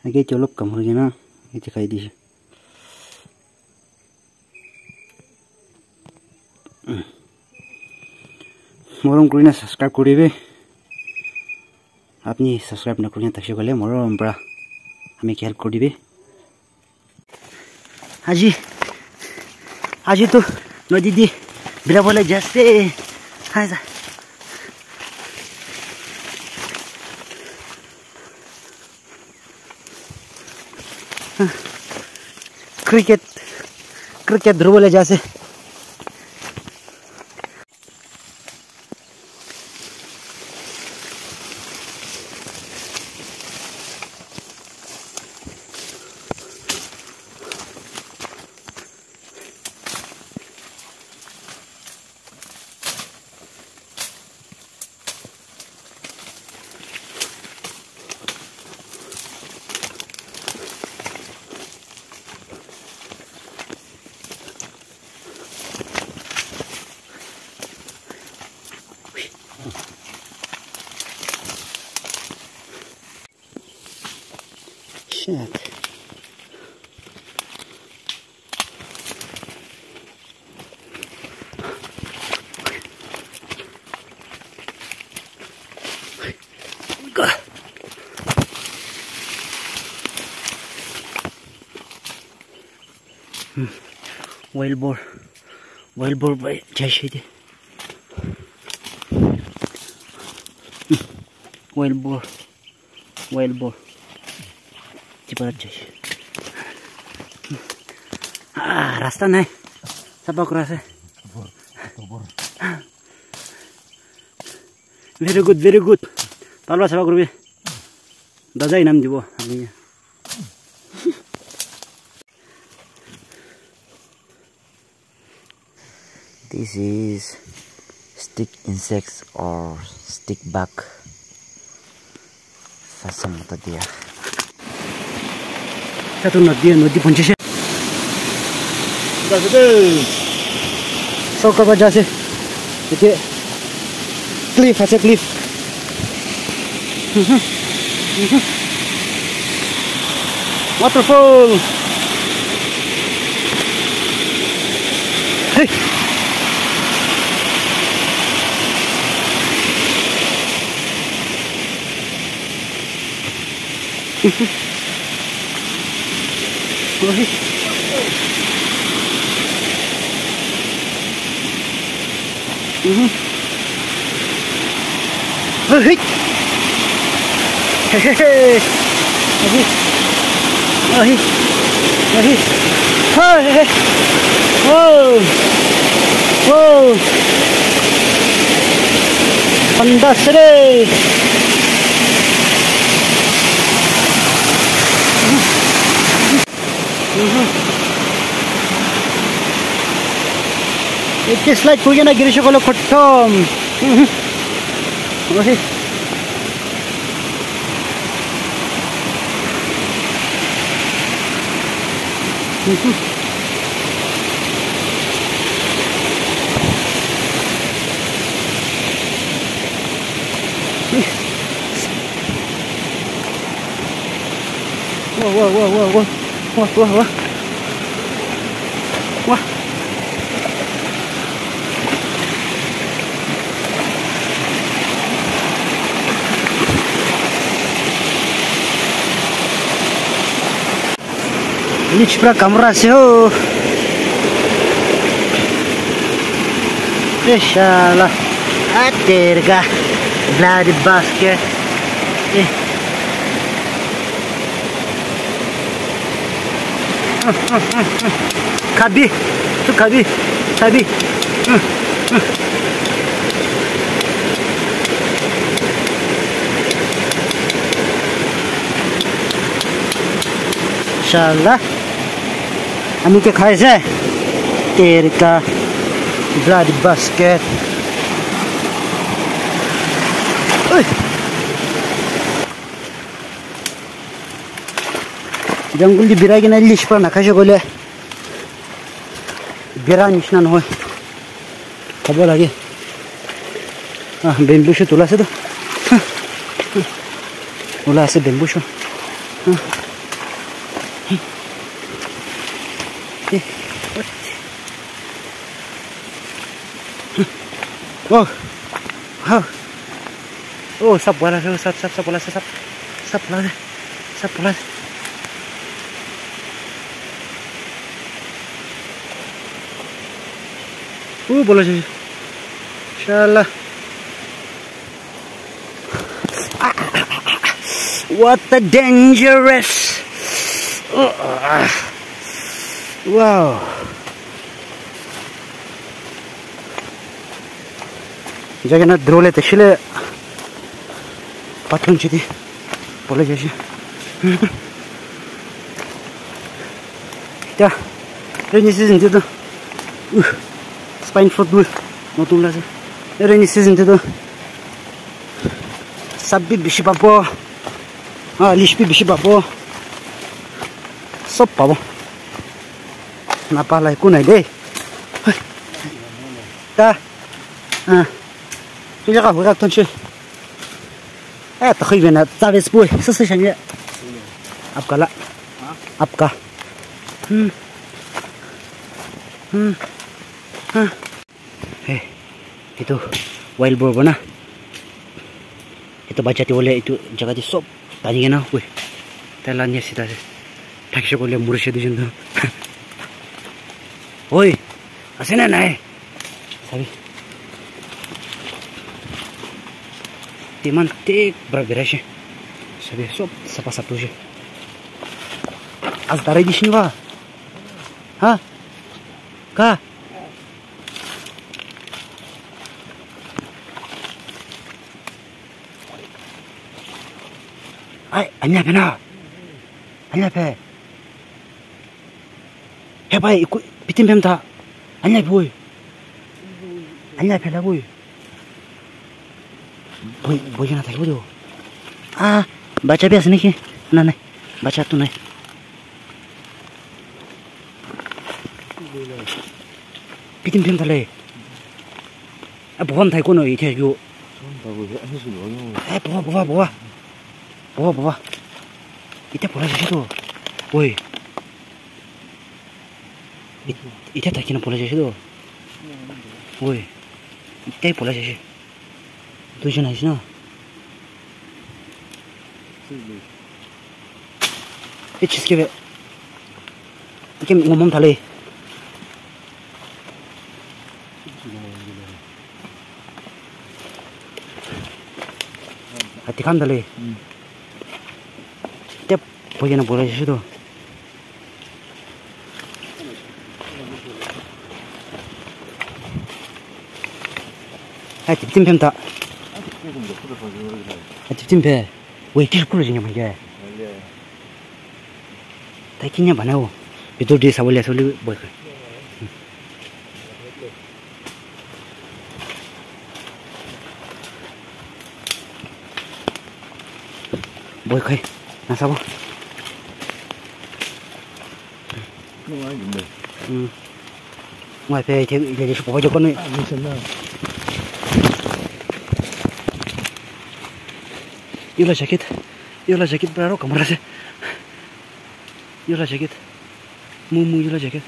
आगे चलो कम हो गया ना ये दिखाई दी मोरम करी ना सब्सक्राइब करी बे आपनी सब्सक्राइब ना करी ना तक गले मोरम बड़ा हमें हेल्प करी बे आज तो नदी दी बिरा बोले जैसे हाय सा क्रिकेट ध्रुव बोले जैसे shit. Wild boar by Jashidi. Wild boar. रास्ता नहीं सबक रास्ता very good तलवा सबक रुपये दादा इनाम दिबो हामी This is stick insects or stick bug. Fasam mata dia. Satu nadi punci. So cover jase. Itu cliff aja cliff. Waterfall. Hey. It is like we're gonna get a chocolate for Tom. Okay. Whoa. Lich pra camera se ho. Inshallah. Aterga. Bloody basket. Kabi. Tu kabi. Inshallah. Ami ke खाए से तेरे का blood basket जंगल दी बिरा के ना लिश पर नखा जो बोले बिरा निशान हो खबर लगे बेम्बू शूट उला से तो उला से bamboo shoot Oh, oh, oh, sap bola, sap bola, sap bola. Bola sih, insyaallah. What a dangerous! Wow. Jangan nak drone itu sila patron jadi boleh jadi. Kita rainy season itu, spine fruit dulu, notum lah sih. Rainy season itu, sabi bisi papo, lishpi bisi papo, sop papo. Napa lah aku naik deh. Dah,这家伙同学，哎，到后面呢，咋的是不会？是想你，आपका啦，आपका，itu wild boar mana? Itu baca oleh itu jaga di sop tadi kan, weh, Thailandnya sih tadi, tak sih boleh murus itu jendu, oi, asina naik, sabi. Mantik berbeda sabi sob sapa satu je az dari di sini ba ha ka ai anya pe he bai ikut pitim pem ta anya boy anya pe la boy boy jangan tak bodoh. Baca biasa nih, nah, baca tuh nih. Pitim tale. Bukan thai kono itu yo. Bawa. Itu pola jadi tuh. Woi. Itu tak kena pola jadi tuh. Woi. Itu pola jadi. तुझे नहीं ना ये चीज़ के क्या ngomong thale hati kan thale tiap boleh na boleh sih tuh hati tim tak tim pe, weh kis kulo jenis macam ni. Tapi kini apa nak? Itu dia sawalnya boy. Boy kai, nasa apa? Ngoài pe thì để chụp bao nhiêu con này? Yola jacket berapa kamar sih? Yola jacket, mumu yola jacket.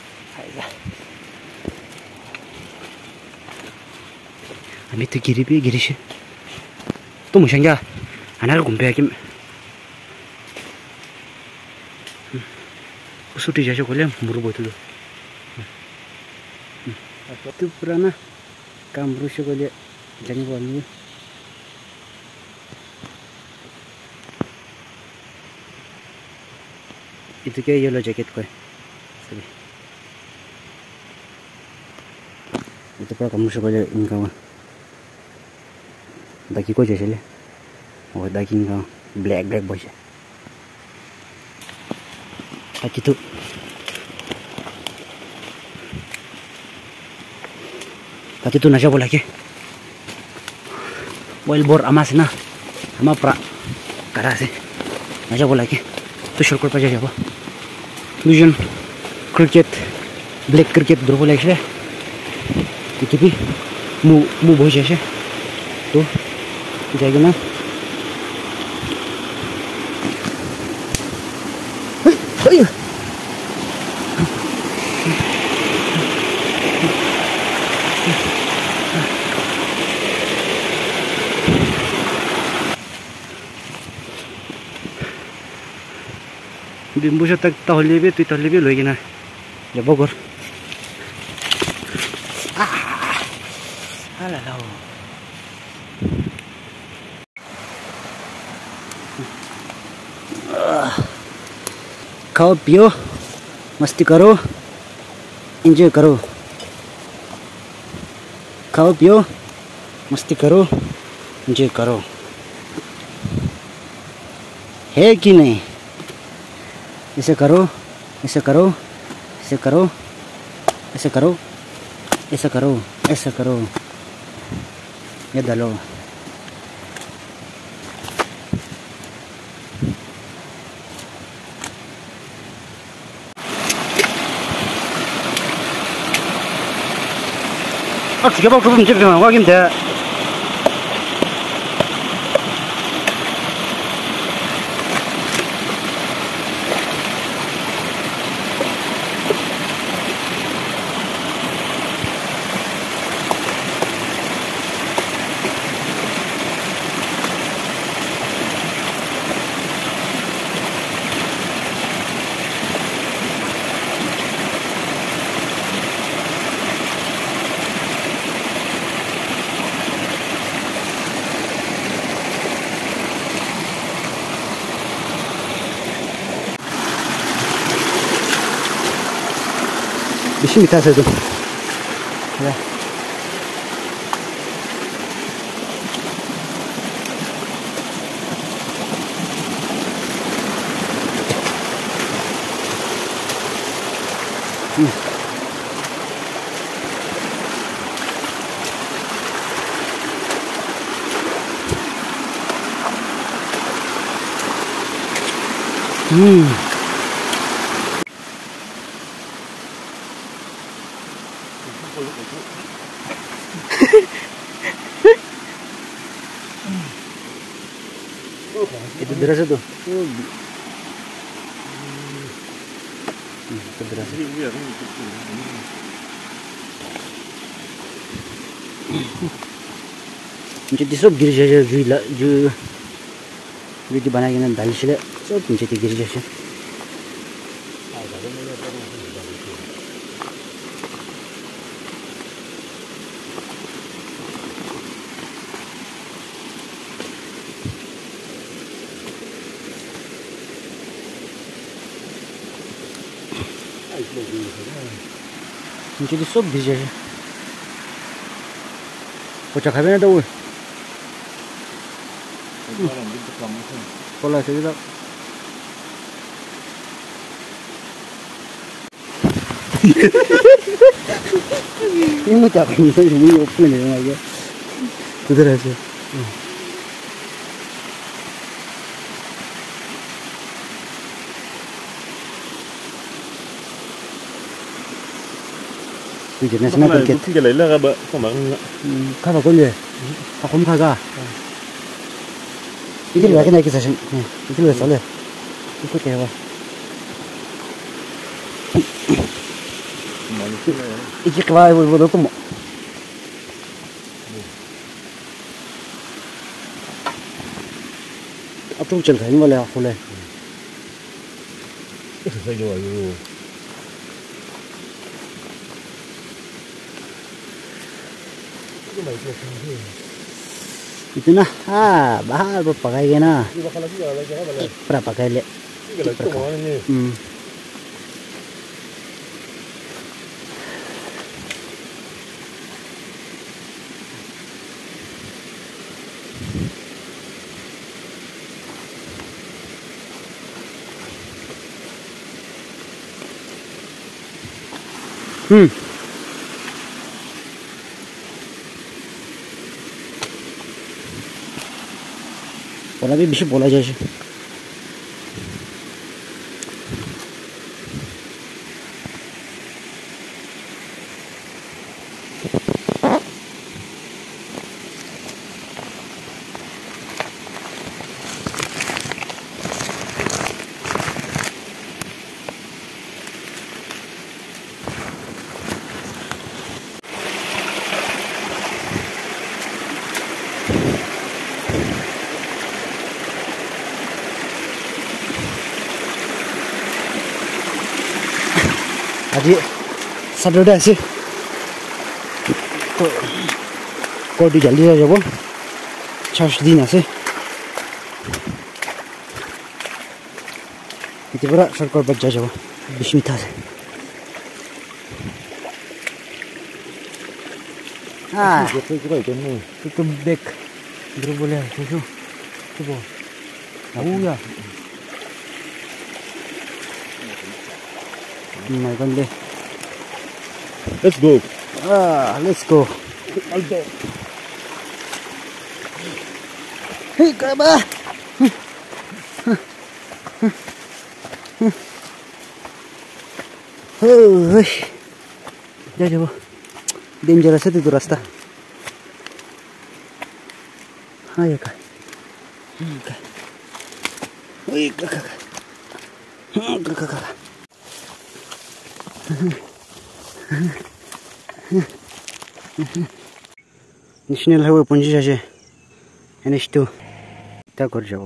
Ami tu giri sih. Tu macam ya, anak gumpe akim. Usuti jasa kolem muru botu. Tu purana kamru sih kolem jangan kolem. Itu kayak yellow jacket koi, sabi. Itu pun kamu sekolah ini kawan. Daki kau je le, oh daki ini kawan black boy je. Daki tu. Daki tu nasi bola ke. Wild boar amas na, ama pra karase. Nasi bola ke. Tu shortcut pa jaja ba. Fusion cricket black cricket berapa lagi sih? Itu pi mu boja sih. Tuh jaga na. Ayo. Bimbo tak tahu lebih, tu tahu lebih lagi na. Ya Bogor. Alah. खाओ पियो मस्ती करो एंजॉय करो खाओ पियो मस्ती करो एंजॉय करो है कि नहीं ऐसे करो ऐसे करो ऐसे करो ऐसे करो ऐसे करो ऐसे करो ये डालो 어떻게 봐 그럼 지금 확인 돼. 열심히 타세요 좀. 네. Itu berasa tuh. Itu berasa. Jadi सब गिर जाए जो वीडियो बनाएंगे ना दाल से सब नीचे गिर जाए. jadi sob bisa sih. Kocak habisnya tahu. Pola sih kita. Ini mau cakap ni saya cuma open ni aja. Sudah aja. International cricket. Cái lấy là bợ, không bằng Khá vào con gì? Không khá cả. Cái này cái session, cái này 6 เลย. Cái có kèo à? Cái vai vô đó có một. Áp trung chân khánh vào leo không lên. Cái rồi. Itu nah, bahal pakai gana. Berapa kali? Bola bir şey olacak. আজি Saturday আছে তো কোটি জলদি যাব চার্জ দিন আছে এতে বড় সরকার বাজা যাব বিস্মিত আছে তো দেখ দ্রু বলে শুশু শুভ আউয়া my god Let's go. Let's go Aldo. hey kaba oh जा जाओ डेंजरस है तो रास्ता हाँ ये का ओए का नेशनल हाईवे 50 আছে NH2 তা করে যাব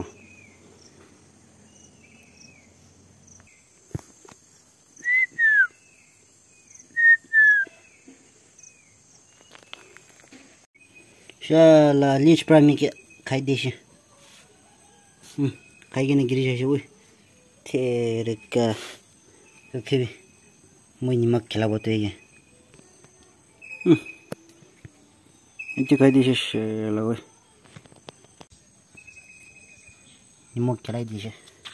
शाला लीच प्रामी के खाई देशे खाई के न गिरी जाए ओए तेरे का ओके मैं निमक खिला बोते हैं इतने खाई देशे शाला ओए निमक खिलाई देशे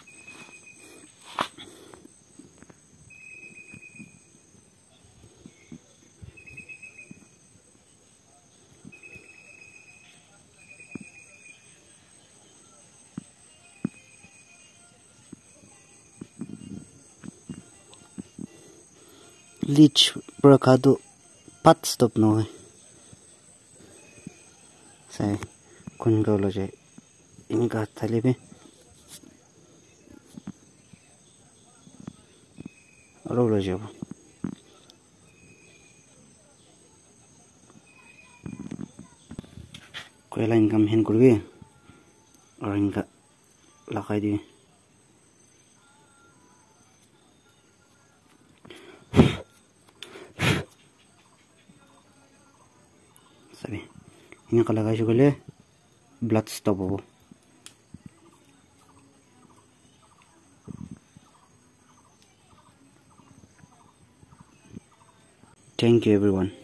लीच प्रकादो पात स्टॉप न है साय कुन गलो जाए इनका थाली पे रोलो जाओ कोयला इनकम हेन कर भी और इनका लगाई दी इनका लगाई चुके ब्लड स्टॉप हो थैंक यू एवरीवन